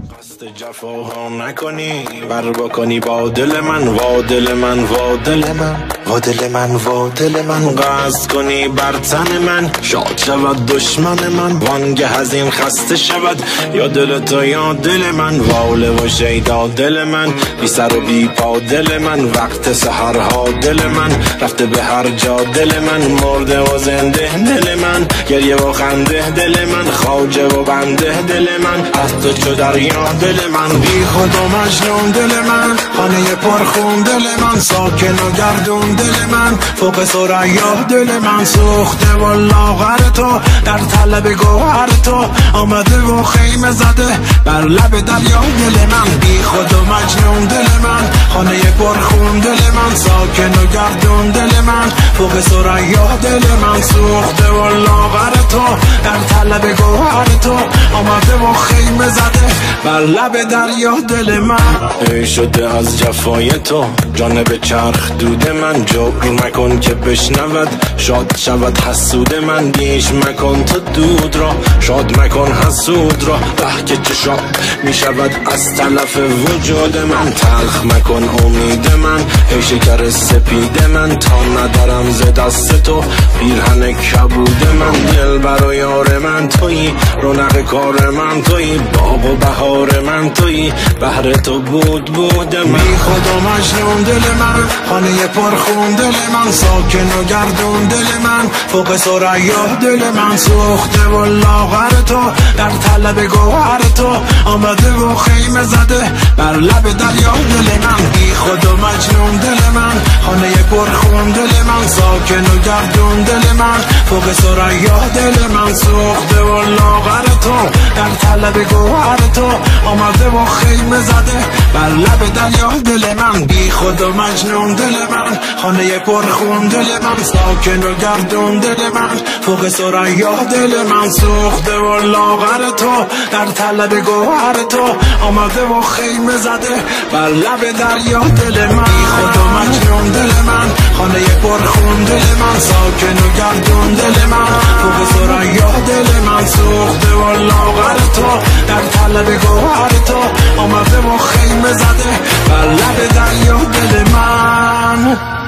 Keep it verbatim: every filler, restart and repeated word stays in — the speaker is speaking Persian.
قصد جفاها نکنی بر بکنی با دل من، وا دل من، وا دل من، وا دل من، وا دل من. قصد کنی بر تن من، شاد شود دشمن من، وانگه از این خسته شود یا دل تو یا دل من. واله و شیدا دل من، بی سر و بی پا دل من، وقت سحرها دل من، رفته به هر جا دل من، مرده و زنده دل من، گریه و خنده دل من، خواجه و بنده دل من، از تو چو دریا دل من. بی خود و مجنون دل من، خانه پرخون دل من، ساکن و گردون دل من، فوق ثریا دل من. سوخته و لاغر تو در طلب گوهر تو، آمده و خیمه زده بر لب دریا دل من. بی خود و مجنون دل من، خانه پرخون دل من، ساکن و گردون دل من، فوق ثریا دل من. سوخته و لاغر تو در طلب گوهر تو، آمده و خیمه زده بر لب دریا دل من. ای شده از جفای تو جانب چرخ دود من، جبر مکن که بشنود شاد شود حسود من. بیش مکن تو دود را، شاد مکن حسود را، به که چشا می شود از تلف وجود من. تلخ مکن امید من، ای شکر سپید من، تا ندارم ز دست تو پیرهن کبود من. دل بر یار من تویی، رونق کار من تویی، باغ و بهار من تویی، بهر تو بود بود من. بی خود و مجنون دل من، خانه پرخون دل من، ساکن و گردون دل من، فوق ثریا دل من. سوخته و لاغر تو در طلب گوهر تو، آمده و خیمه زده بر لب دریا دل من. بی خود و مجنون دل من، خانه پرخون دل من، ساکن و گردون دل من، فوق ثریا دل من. سوخته و لاغر تو در طلب گوهر تو، آمده و خیمه زده بر لب دریا دل من. بی خود و مجنون دل من، خانه پرخون دل من، ساکن و گردون دل من، فوق ثریا دل من. سوخته و لاغر تو در طلب گوهر تو، آمده و خیمه زده بر لب دریا دل من. بی خود و مجنون دل من، خانه پرخون دل من، ساکن و گردون دل من، فوق ثریا دل من. سوخته و لاغر تو در طلب گوهر تو، آمده و خیمه زده بر لب دریا دل من.